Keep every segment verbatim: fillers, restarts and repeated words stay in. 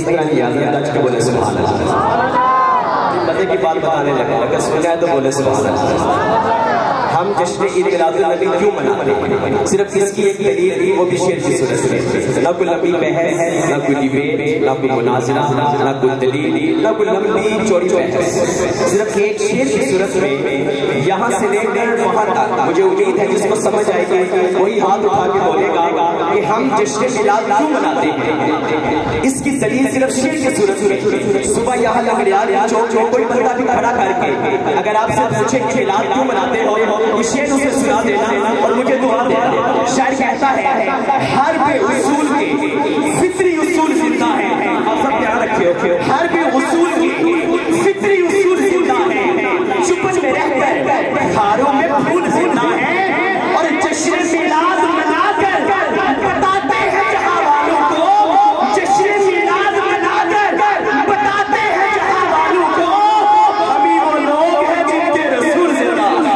इस तरह की आदत आज के बोले सुभान अल्लाह। मजे की बात बताने लगा, अगर सुना है तो बोले सुभान अल्लाह। हम जश्न ईद मिलादुन नबी क्यों मनाते हैं? सिर्फ इसकी एक दलील थी, वो भी शेर की सूरत में। ना कोई लंबी बहस, ना कोई डिबेट, ना कोई मुनाज़रा, ना कोई दलील, ना कोई लंबी चौड़ी बहस, सिर्फ एक शेर की सूरत में यहाँ से लेकर वहाँ तक। मुझे उम्मीद है जिसको समझ आएगी वही हाथ उठा के बोलेगा कि हम जश्न मिलाद क्यों मनाते हैं। इसकी दलील सिर्फ शेर की सूरत में। सुबह यहाँ लंगड़ियाल चौक में कोई बंदा भी खड़ा करके अगर आपसे पूछे कि मिलाद क्यों मनाते हो, ये शेर उसे सुना देना और मुझे दुआ देना। शायर कहता है हर बे उसूल के फित्री उसूल जिंदा है। आप सब ध्यान रखिए, हर बे उसूल के फित्री उसूल जिंदा है। चुपन में रहकर हारों में फूल जिंदा है और जश्न मिलाद मनाकर बताते हैं जहां वालों को, जश्न मिलाद मनाकर बताते हैं जहां वालों को अभी वो लोग हैं जिनके रसूल जिंदा है।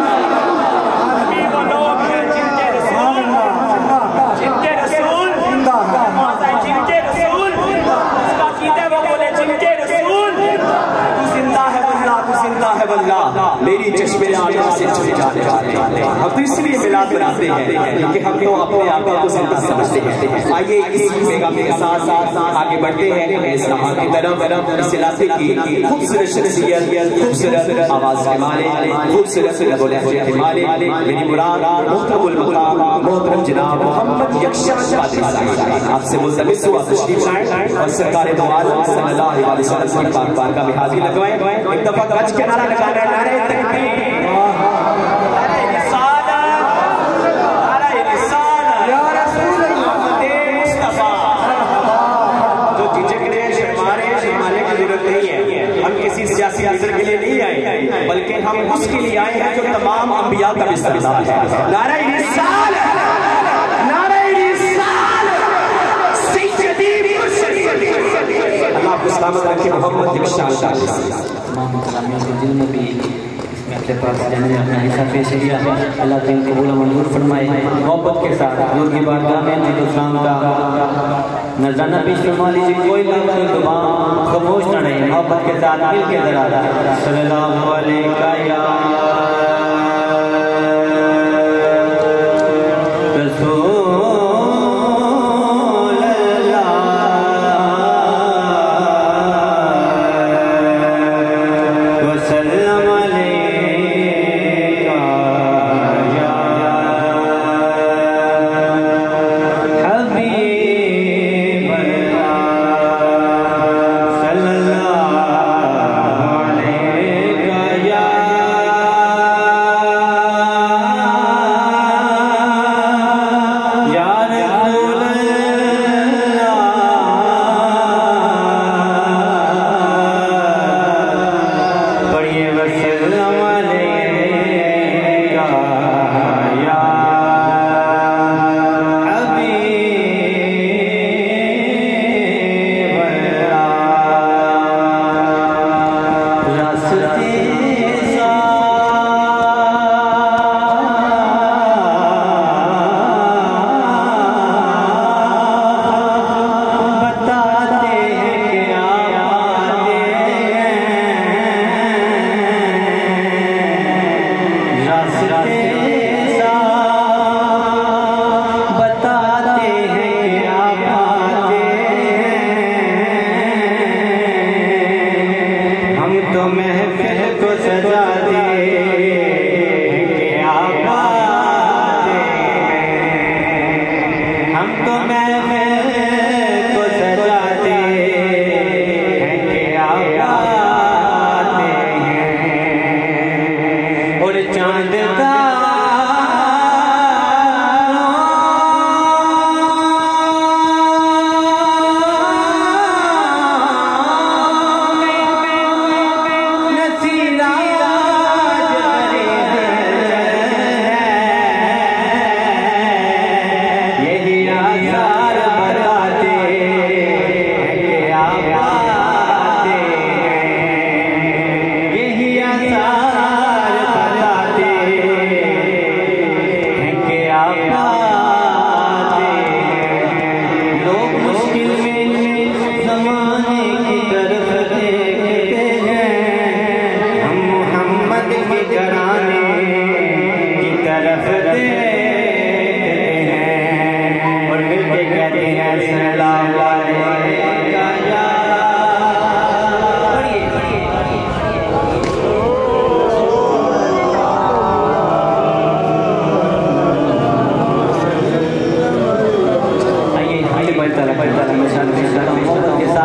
मेरी चश्मे आजा से छुप जाने वाले। हम तो इसलिए मिलाद बनाते हैं क्योंकि हम तो अपने आप को जिंदा समझते हैं। आइए इसी मेगा में साथ साथ आगे बढ़ते हैं इस राह की तरफ। इस इलाके की खूबसूरत शख्सियत, खूबसूरत आवाज के मालिक, खूबसूरत लबों के मालिक, मेरी मुराद मोहतरमुल मुकाम मोहतरम जनाब मोहम्मद यक्षान कादरी साहब आपसे मुल्तमिस हुआ तशरीफ लाएं और सरकार दो आलम सल्लल्लाहु अलैहि वसल्लम की पाक बारगाह में हाजिर लगवाएं। एक दफा गज के नारा लगाना, नारे तकबीर, नारे रिसालत, नारे रिसालत या रसूल अल्लाह मुस्तफा। जो झिझक रहे, शर्मा रहे, शर्माने की जरूरत नहीं है। हम किसी सियासी लीडर के लिए नहीं आए, बल्कि हम उसके लिए आए हैं जो तमाम अंबिया का बिस्तार है। नारे रिसालत, नारे रिसालत, सैयदी अल्लाह को सलामत रखे। मोहम्मद यक्षान कादरी में भी इसमें अपने पास जाने अपना हिस्सा पेश किया। अल्लाह के कबूल मंजूर फरमाए। मोहब्बत के साथ हजूर की बारगाह में जिक्र का नजराना पेश फरमा लीजिए। कोई कोई जुबान खामोश न रहे, मोहब्बत के साथ मिल के जरा सल्लल्लाहु अलैहि या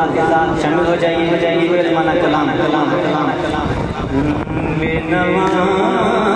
साथ शामिल हो जाइए हो जाइए बेलमाना कलाम कलाम कलाम कलाम बेनवा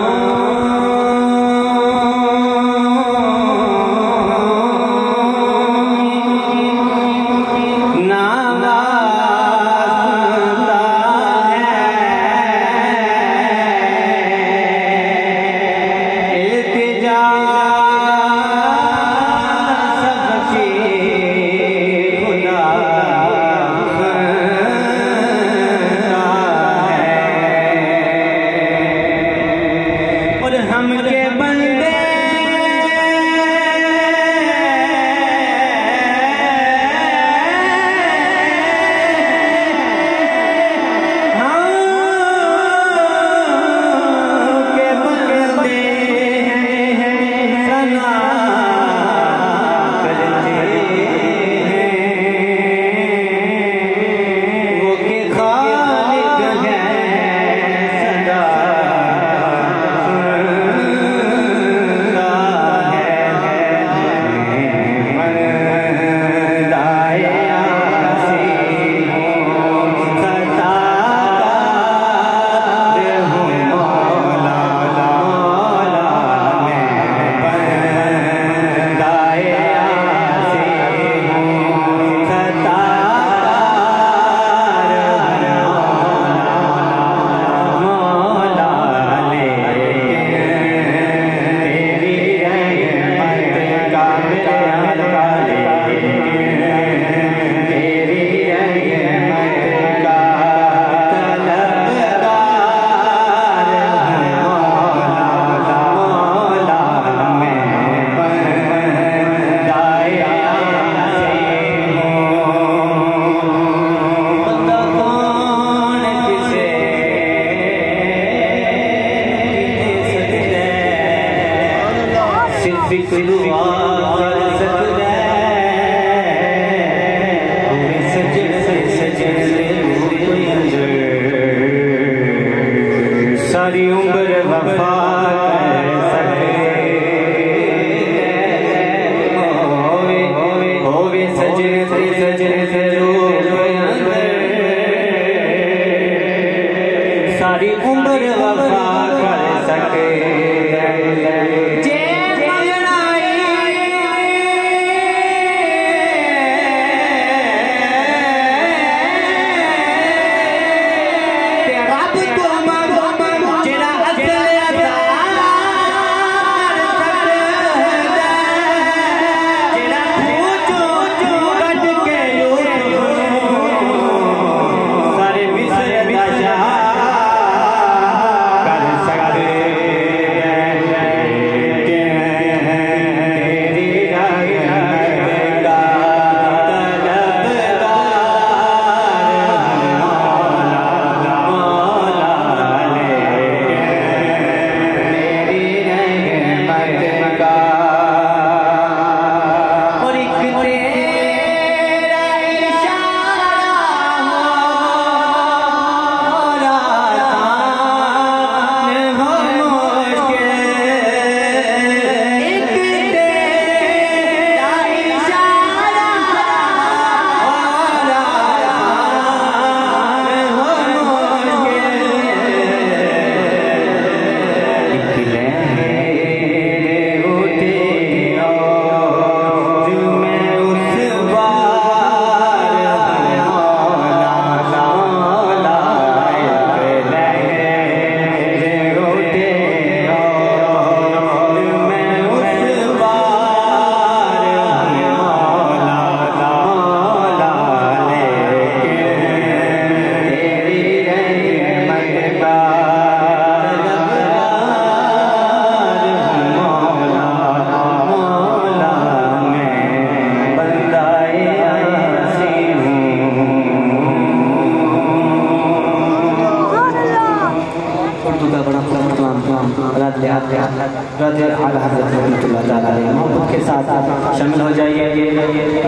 के साथ शामिल हो जाइए।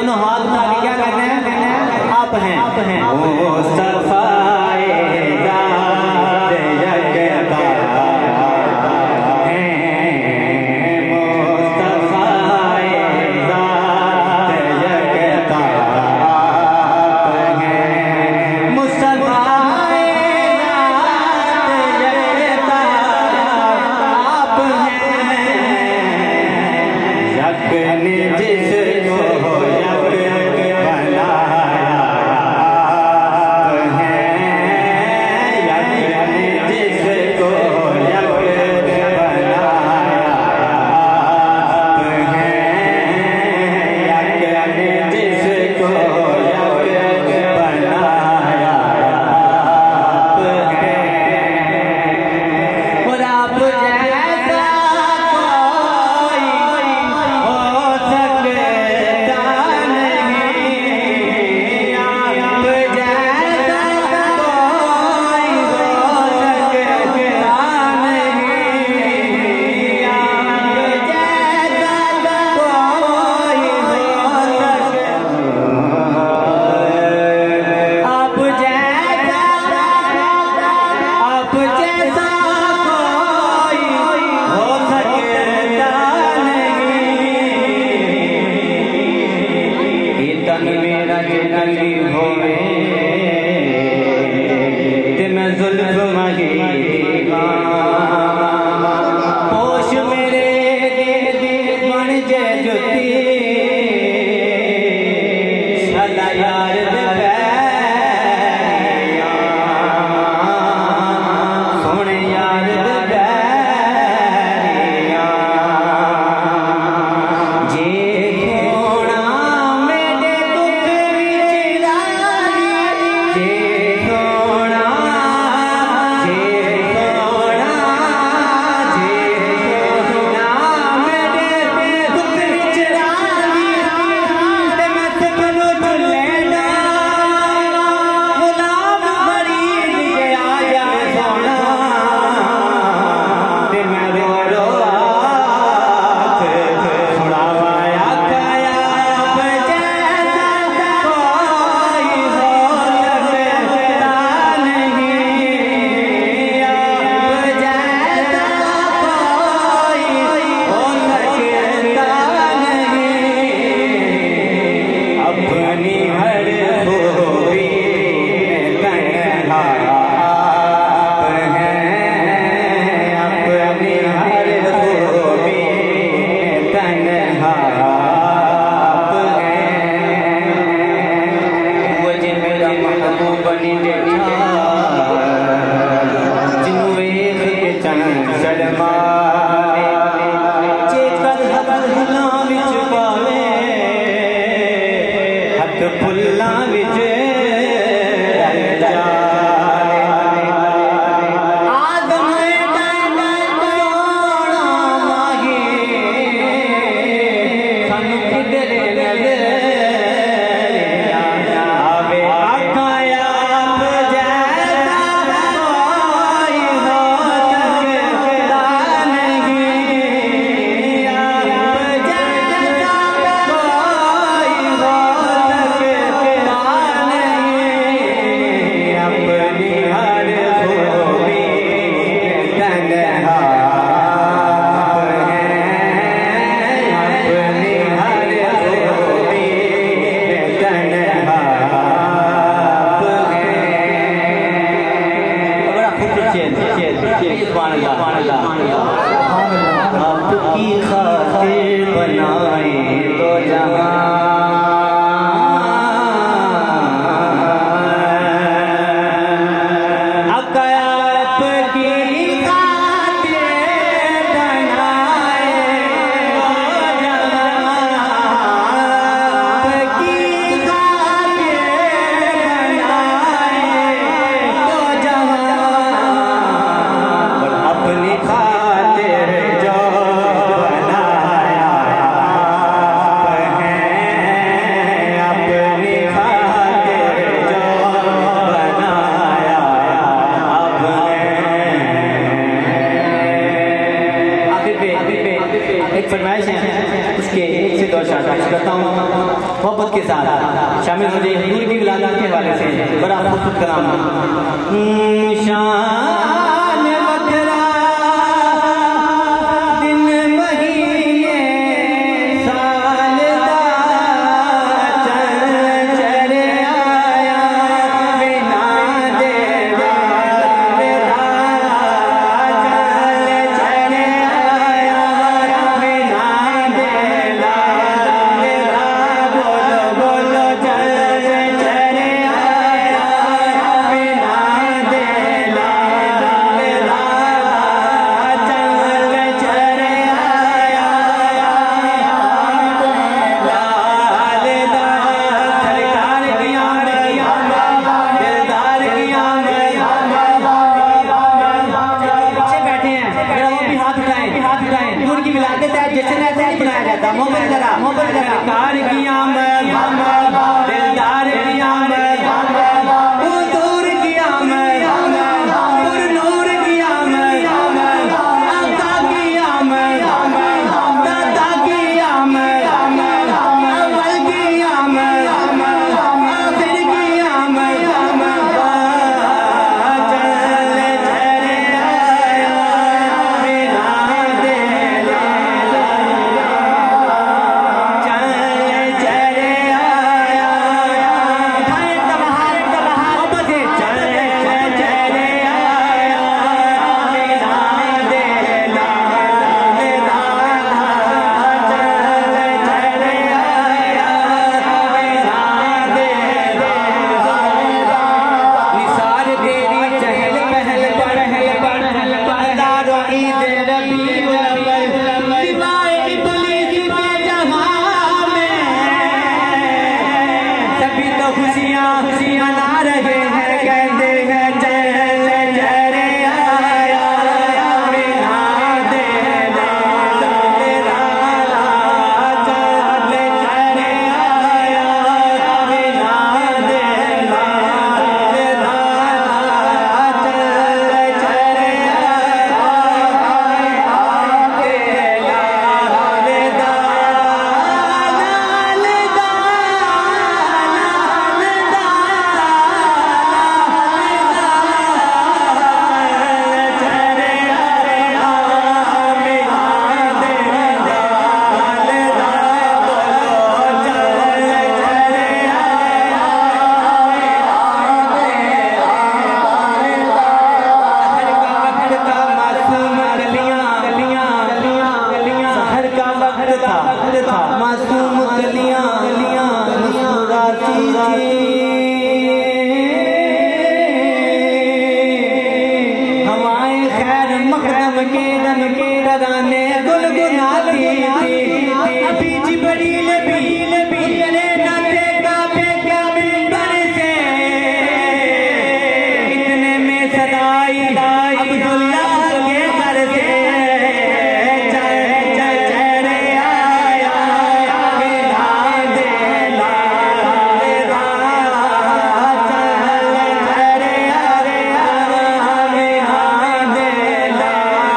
दोनों हाथ उठा के क्या कहते हैं? आप हैं, आप हैं। आपकी खातिर बनाए तो जहां एक फरमाइश है, उसके एक से दो शायद करता हूँ। मोहब्बत के साथ शामिल हो जाइए हुजूर की विलादत के हवाले से बड़ा खूबसूरत कलाम। शान वकरा दिन महीने साल दा चल चले आया बिना दे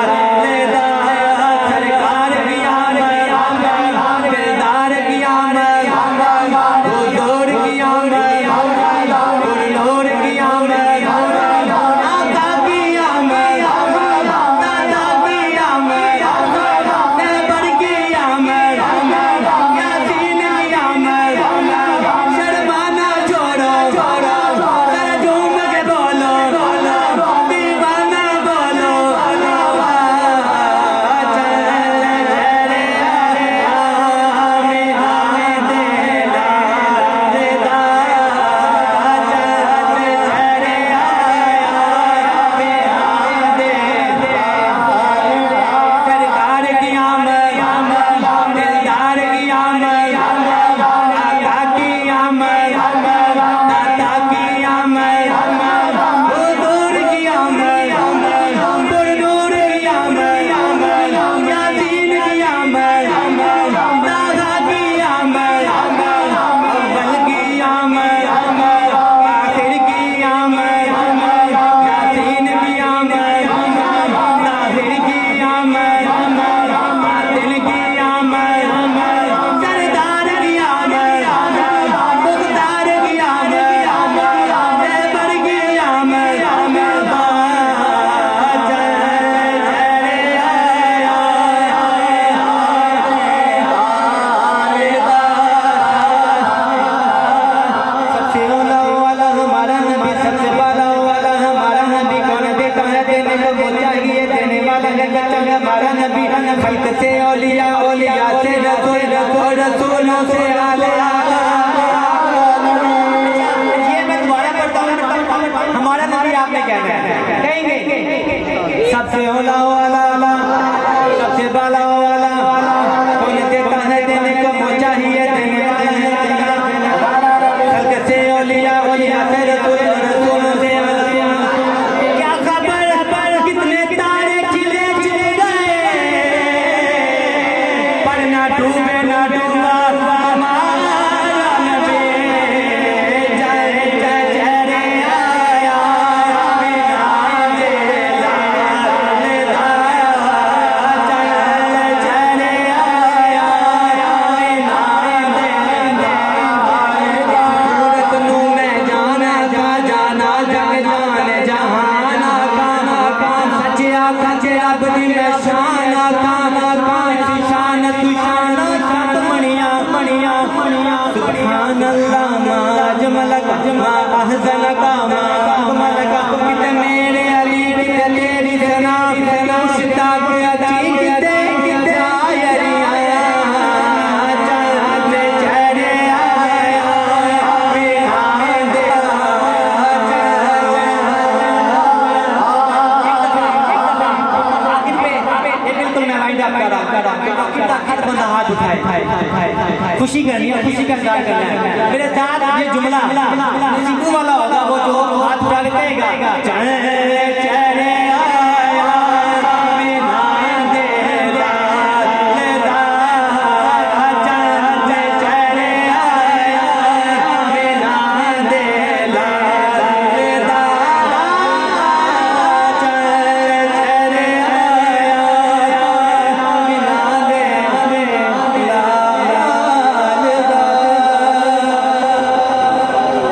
सरकार की आमद कहाँ देने को वो चाहिए देने वाला है हमारा नबी खल्क से औलिया औलिया से रसूल और रसूलों से आले ये मैं दोबारा पढ़ता हूँ हमारा नबी आपने कहना है कहेंगे सबसे औला वाला सबसे बाला वाला कौन देता है देने को वो चाहिए देने वाला है खल्क से औलिया औलिया से रसूल और रसूलों से क्या खबर कितने तारे खिले खिले गए पर ना डूबे ना डूबा हमारा नबी जय जय जय रे आया बिना दे लाल जय जय रे आया बिना दे सूरत नू मैं जाना जा जाना जग जान जहाना काना कान सचिया सचिया बदी मैं शाना काना कान शान तू शान सब मणिया मणिया मणिया सुभान अल्लाह मा अजमल अजमा अहसन का मा अकमल का कित मेरे अली कित तेरी सना मुश्ता के अची कित कित आयरी आया जय जय रे आया बिना दे बिल्कुल मैं वाइंड अप कर रहा हर बंदा हाथ उठाए खुशी करनी है खुशी का इज़हार करना है मेरे साथ ये जुमला खुशबू वाला होगा वो जो हाथ उठा के कहेगा